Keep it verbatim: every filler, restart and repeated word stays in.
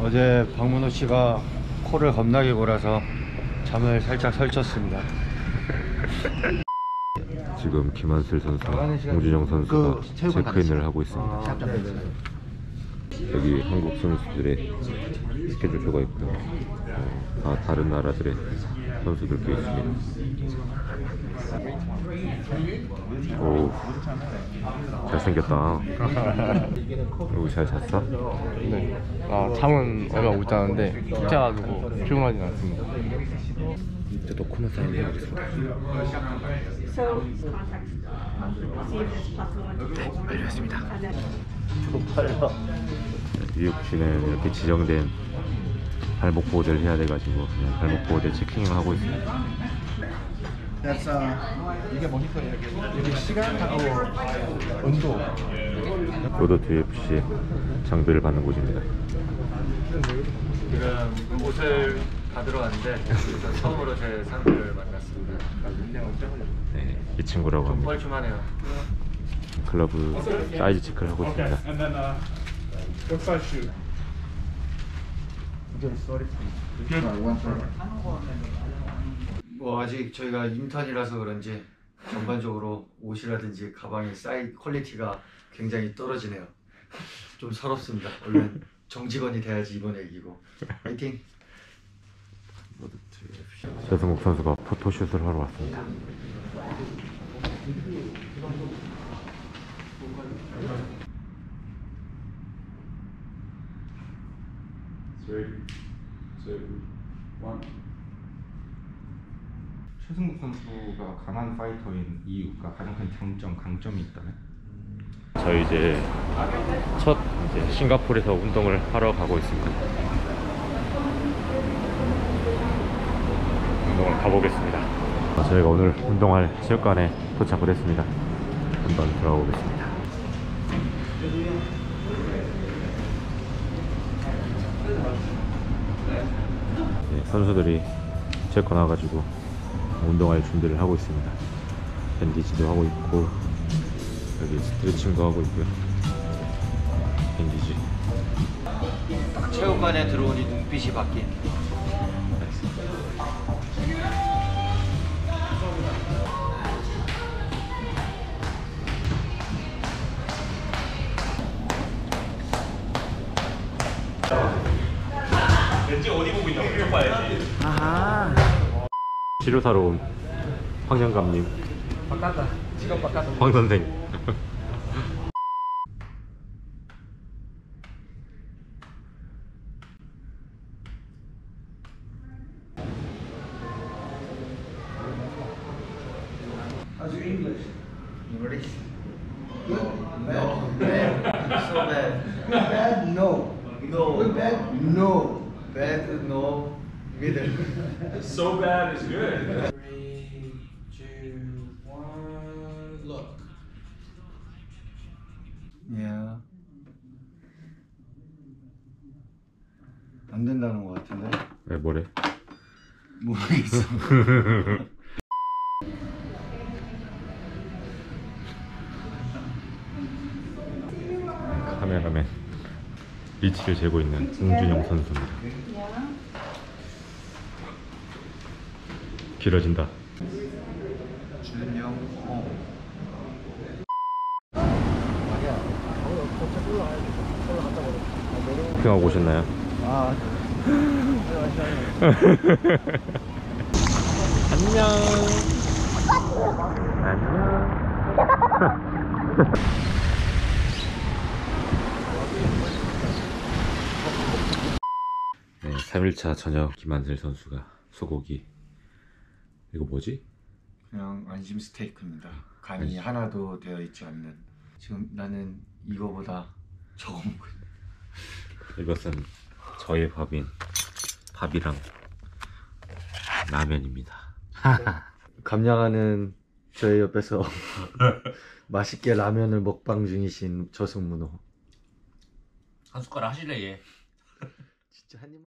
어제 박문호 씨가 코를 겁나게 골아서 잠을 살짝 설쳤습니다. 지금 김한슬 선수와 홍준영 선수가 그 체크인을 하고 있습니다. 아, 여기 한국 선수들의 스케줄표가 있고요. 어, 다 다른 나라들의 선수들도 있습니다. 오, 잘생겼다. 여기 잘 잤어? 네. 아, 잠은 얼마 못 자는데 푹자가지고 피곤하진 않습니다. 이제 도코마 사인 해야겠습니다. So contact, see if it's possible. 알겠습니다. 빨라. 유육씨는 이렇게 지정된 발목 보호대를 해야 돼가지고 그냥 발목 보호대 체킹을 하고 있습니다. 이게 모니터예요. 여기 시간하고 온도. 로더투 유에프씨 장비를 받는 곳입니다. 지금 옷을 받으러 왔는데 처음으로 제 상대를 만났습니다. 네, 이 친구라고 합니다. 뻘쭘하네요. 클러브 사이즈 체크를 하고 있습니다. And then, uh, what size shoe? 뭐 아직 저희가 인턴이라서 그런지 전반적으로 옷이라든지 가방의 사이즈 퀄리티가 굉장히 떨어지네요. 좀 서럽습니다. 얼른 정직원이 돼야지 이번에 이기고. 화이팅! 최승국 선수가 포토슛을 하러 왔습니다. 최승국 선수가 강한 파이터인 이유가 가장 큰 장점, 강점이 있다면? 저희 이제 첫 이제 싱가포르에서 운동을 하러 가고 있습니다. 운동을 가보겠습니다. 저희가 오늘 운동할 체육관에 도착을 했습니다. 한번 들어가 보겠습니다. 네, 선수들이 체육관 와가지고 운동할 준비를 하고 있습니다. 밴디지도 하고 있고 여기 스트레칭도 하고 있고요. 밴디지. 체육관에 들어오니 눈빛이 바뀐. 왠지 어디 보고 있냐고 이쪽 봐야지. 치료사로 온 황영감님. 바깥다. 직업 바깥다. 황 선생. How's your English? English? Good? No. Bad. So bad. Bad? No. No. Good? Bad? No. Bad? No. Middle. So bad is good. Three, two, one, look. Yeah. 안 된다는 것 같은데? 왜 뭐래? 모르겠어. 카메라맨 위치를 재고 있는 홍준영 선수입니다. 길어진다. 준영. 어. 쇼핑하고 오셨나요? 아. 안녕. 안녕. 네, 삼 일차 저녁 김한슬 선수가 소고기. 이거 뭐지? 그냥 안심 스테이크입니다. 간이 하나도 되어 있지 않는. 지금 나는 이거보다 저거 먹고 있네. 이것은 저의 밥인 밥이랑 라면입니다. 감량하는 저의 옆에서 맛있게 라면을 먹방 중이신 저승문호. 한 숟가락 하실래 얘? 진짜 한 입.